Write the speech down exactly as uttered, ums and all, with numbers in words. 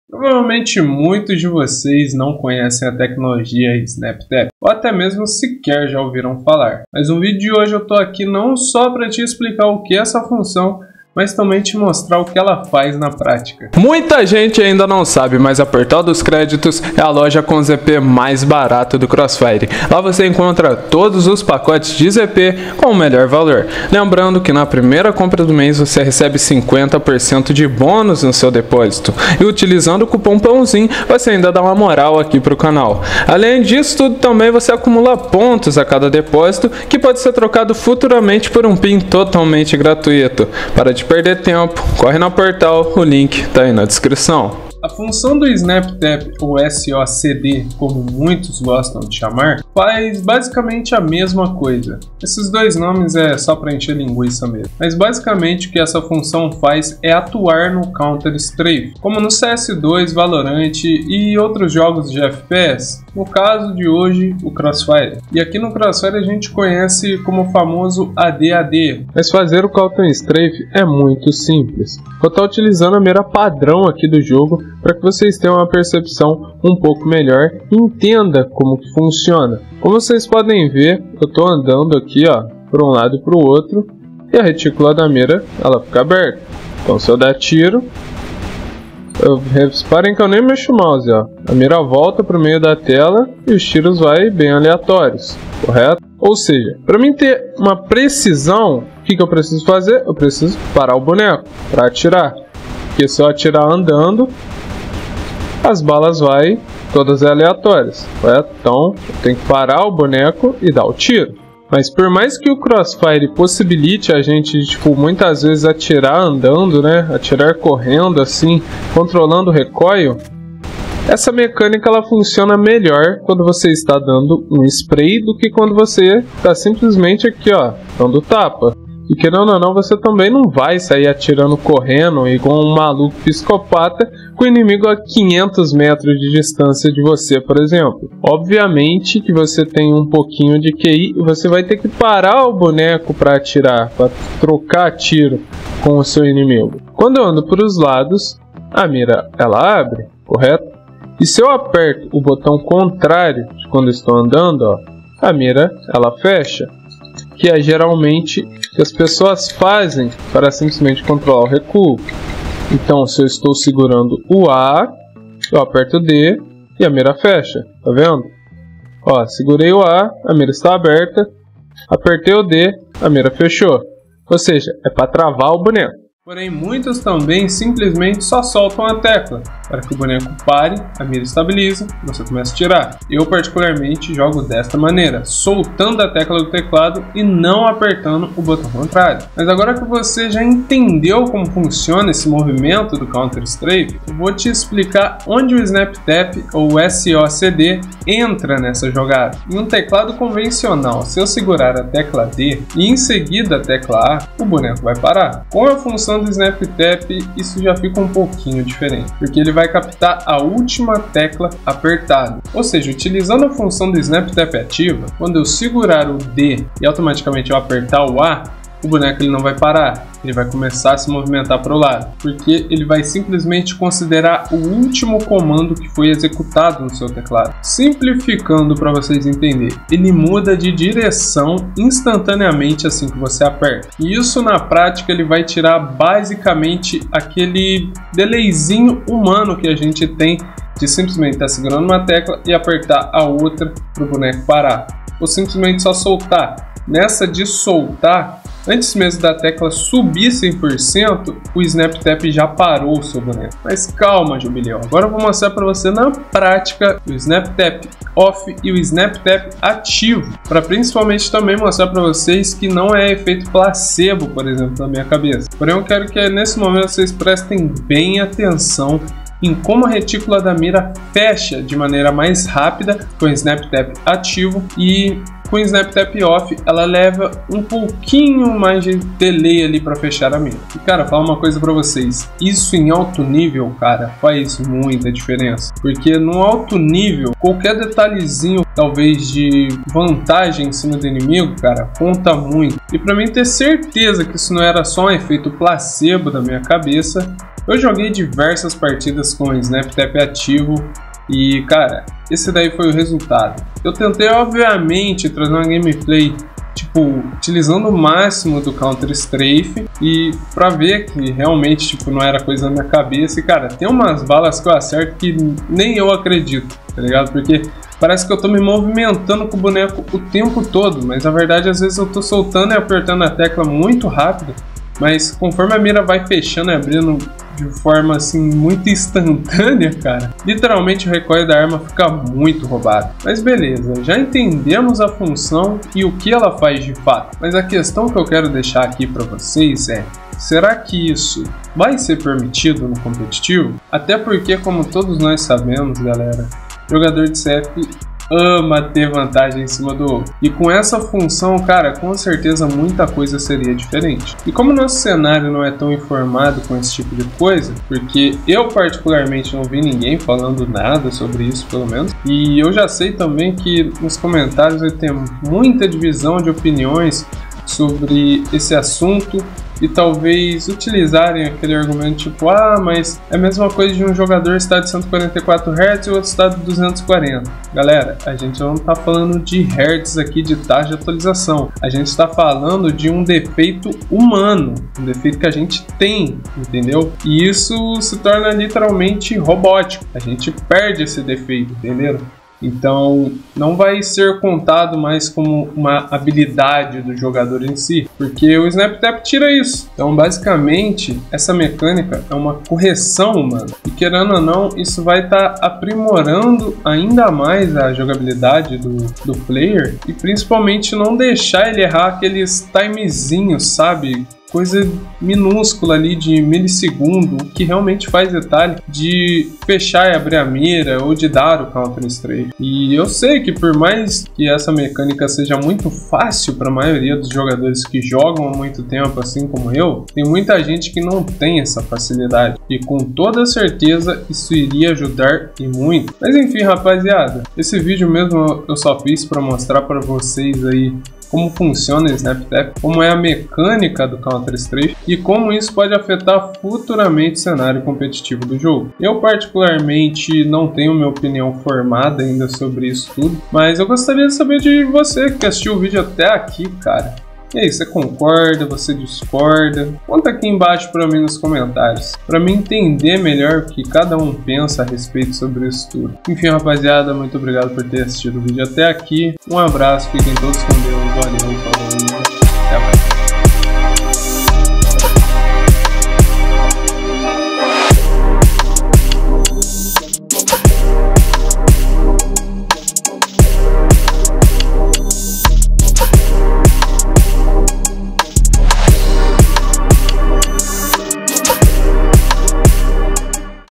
Provavelmente muitos de vocês não conhecem a tecnologia SnapTap, ou até mesmo sequer já ouviram falar. Mas no vídeo de hoje eu tô aqui não só para te explicar o que é essa função, mas também te mostrar o que ela faz na prática. Muita gente ainda não sabe, mas a Portal dos Créditos é a loja com Z P mais barato do Crossfire. Lá você encontra todos os pacotes de Z P com o melhor valor. Lembrando que na primeira compra do mês você recebe cinquenta por cento de bônus no seu depósito. E utilizando o cupom PÃOZINho você ainda dá uma moral aqui para o canal. Além disso tudo, também você acumula pontos a cada depósito, que pode ser trocado futuramente por um PIN totalmente gratuito. Para de perder tempo, corre na Portal, o link tá aí na descrição. A função do SnapTap, ou S O C D, como muitos gostam de chamar, faz basicamente a mesma coisa. Esses dois nomes é só para encher linguiça mesmo. Mas basicamente o que essa função faz é atuar no Counter-Strafe, como no C S dois, Valorant e outros jogos de F P S. No caso de hoje, o Crossfire. E aqui no Crossfire a gente conhece como o famoso A D A D. Mas fazer o Counter-Strafe é muito simples. Vou estar utilizando a mira padrão aqui do jogo para que vocês tenham uma percepção um pouco melhor e entenda como que funciona. Como vocês podem ver, eu estou andando aqui ó, por um lado e para o outro, e a retícula da mira ela fica aberta. Então se eu der tiro, eu, reparem que eu nem mexo o mouse, ó. A mira volta para o meio da tela e os tiros vai bem aleatórios, correto? Ou seja, para mim ter uma precisão, o que, que eu preciso fazer? Eu preciso parar o boneco para atirar. Porque se eu atirar andando, as balas vai todas aleatórias, correto? Então eu tenho que parar o boneco e dar o tiro. Mas por mais que o Crossfire possibilite a gente, tipo, muitas vezes atirar andando, né? Atirar correndo assim, controlando o recoil, essa mecânica ela funciona melhor quando você está dando um spray do que quando você está simplesmente aqui, ó, dando tapa. E querendo ou não, você também não vai sair atirando correndo igual um maluco psicopata com o inimigo a quinhentos metros de distância de você, por exemplo. Obviamente que você tem um pouquinho de Q I e você vai ter que parar o boneco para atirar, para trocar tiro com o seu inimigo. Quando eu ando para os lados, a mira ela abre, correto? E se eu aperto o botão contrário de quando estou andando, ó, a mira ela fecha. Que é geralmente o que as pessoas fazem para simplesmente controlar o recuo. Então, se eu estou segurando o A, eu aperto o D e a mira fecha, tá vendo? Ó, segurei o A, a mira está aberta, apertei o D, a mira fechou. Ou seja, é para travar o boneco. Porém, muitos também simplesmente só soltam a tecla para que o boneco pare, a mira estabilize e você comece a tirar. Eu particularmente jogo desta maneira, soltando a tecla do teclado e não apertando o botão contrário. Mas agora que você já entendeu como funciona esse movimento do Counter-Strafe, eu vou te explicar onde o SnapTap ou S O C D entra nessa jogada. Em um teclado convencional, se eu segurar a tecla D e em seguida a tecla A, o boneco vai parar. Com a função do SnapTap, isso já fica um pouquinho diferente, porque ele vai captar a última tecla apertada. Ou seja, utilizando a função do SnapTap ativa, quando eu segurar o D e automaticamente eu apertar o A, o boneco ele não vai parar, ele vai começar a se movimentar para o lado, porque ele vai simplesmente considerar o último comando que foi executado no seu teclado. Simplificando para vocês entenderem, ele muda de direção instantaneamente assim que você aperta. E isso na prática ele vai tirar basicamente aquele delayzinho humano que a gente tem de simplesmente estar segurando uma tecla e apertar a outra para o boneco parar, ou simplesmente só soltar. Nessa de soltar, antes mesmo da tecla subir cem por cento, o SnapTap já parou o seu boneco. Mas calma, Jubileu, agora eu vou mostrar para você na prática o SnapTap off e o SnapTap ativo, para principalmente também mostrar para vocês que não é efeito placebo, por exemplo, na minha cabeça. Porém, eu quero que nesse momento vocês prestem bem atenção em como a retícula da mira fecha de maneira mais rápida com o SnapTap ativo e com o SnapTap off ela leva um pouquinho mais de delay ali para fechar a mira. E cara, fala uma coisa para vocês, isso em alto nível, cara, faz muita diferença, porque no alto nível qualquer detalhezinho talvez de vantagem em cima do inimigo, cara, conta muito. E para mim ter certeza que isso não era só um efeito placebo da minha cabeça, Eu joguei diversas partidas com o SnapTap ativo e, cara, esse daí foi o resultado. Eu tentei, obviamente, trazer uma gameplay, tipo, utilizando o máximo do Counter Strafe e pra ver que realmente, tipo, não era coisa na minha cabeça. E, cara, tem umas balas que eu acerto que nem eu acredito, tá ligado? Porque parece que eu tô me movimentando com o boneco o tempo todo, mas na verdade às vezes eu tô soltando e apertando a tecla muito rápido, mas conforme a mira vai fechando e abrindo de forma assim muito instantânea, cara, literalmente o recoil da arma fica muito roubado. Mas beleza, já entendemos a função e o que ela faz de fato, mas a questão que eu quero deixar aqui para vocês é: será que isso vai ser permitido no competitivo? Até porque, como todos nós sabemos, galera, jogador de C F ama ter vantagem em cima do outro. E com essa função, cara, com certeza muita coisa seria diferente. E como nosso cenário não é tão informado com esse tipo de coisa, porque eu particularmente não vi ninguém falando nada sobre isso, pelo menos, e eu já sei também que nos comentários vai ter muita divisão de opiniões sobre esse assunto, e talvez utilizarem aquele argumento tipo: ah, mas é a mesma coisa de um jogador estar de cento e quarenta e quatro hertz e o outro estar de duzentos e quarenta. Galera, a gente não está falando de hertz aqui, de taxa de atualização. A gente está falando de um defeito humano, um defeito que a gente tem, entendeu? E isso se torna literalmente robótico. A gente perde esse defeito, entendeu? Então não vai ser contado mais como uma habilidade do jogador em si, porque o SnapTap tira isso. Então basicamente essa mecânica é uma correção humana, e querendo ou não, isso vai estar tá aprimorando ainda mais a jogabilidade do, do player, e principalmente não deixar ele errar aqueles timezinhos, sabe? Coisa minúscula ali de milissegundo, que realmente faz detalhe de fechar e abrir a mira ou de dar o Counter Strafe. E eu sei que por mais que essa mecânica seja muito fácil para a maioria dos jogadores que jogam há muito tempo, assim como eu, tem muita gente que não tem essa facilidade, e com toda certeza isso iria ajudar e muito. Mas enfim, rapaziada, esse vídeo mesmo eu só fiz para mostrar para vocês aí como funciona o SnapTap, como é a mecânica do Counter Strafe e como isso pode afetar futuramente o cenário competitivo do jogo. Eu particularmente não tenho minha opinião formada ainda sobre isso tudo, mas eu gostaria de saber de você que assistiu o vídeo até aqui, cara. E aí, você concorda, você discorda? Conta aqui embaixo para mim nos comentários, para mim entender melhor o que cada um pensa a respeito sobre isso tudo. Enfim, rapaziada, muito obrigado por ter assistido o vídeo até aqui. Um abraço, fiquem todos com Deus, valeu.